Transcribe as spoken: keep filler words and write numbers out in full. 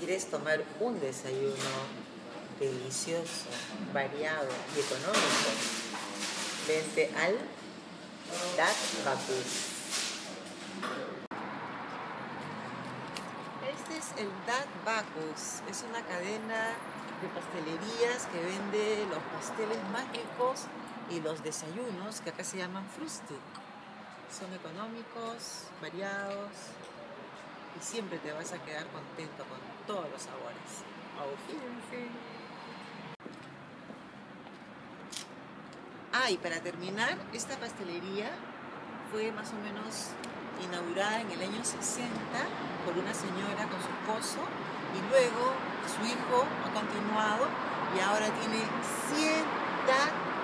quieres tomar un desayuno delicioso, variado y económico, vente al Dat Bacchus. Este es el Dat Bacchus, es una cadena de pastelerías que vende los pasteles más ricos y los desayunos que acá se llaman frühstück. Son económicos, variados y siempre te vas a quedar contento con todos los sabores. Auf Wiedersehen. Ah, y para terminar, esta pastelería fue más o menos inaugurada en el año sesenta por una señora con su esposo y luego su hijo ha continuado y ahora tiene cien